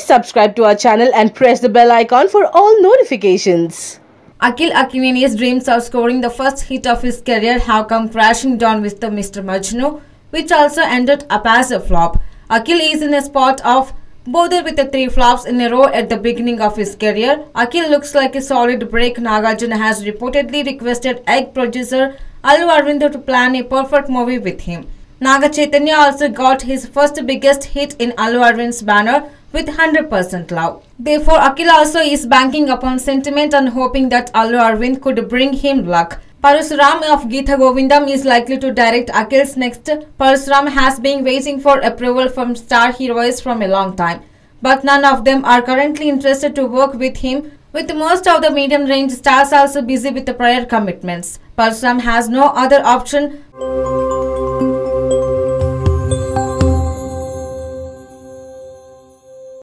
subscribe to our channel and press the bell icon for all notifications. Akkineni's dreams of scoring the first hit of his career have come crashing down with the Mr. Majnu, which also ended up as a flop. Akhil is in a spot of bother with the 3 flops in a row at the beginning of his career. Akhil looks like a solid break. Nagarjuna has reportedly requested egg producer Allu Aravind to plan a perfect movie with him. Chaitanya also got his first biggest hit in Allu Aravind's banner with 100% love. Therefore, Akhil also is banking upon sentiment and hoping that Allu Aravind could bring him luck. Parasuram of Geetha Govindam is likely to direct Akhil's next. Parasuram has been waiting for approval from star heroes from a long time, but none of them are currently interested to work with him, with most of the medium-range stars also busy with the prior commitments. Parasuram has no other option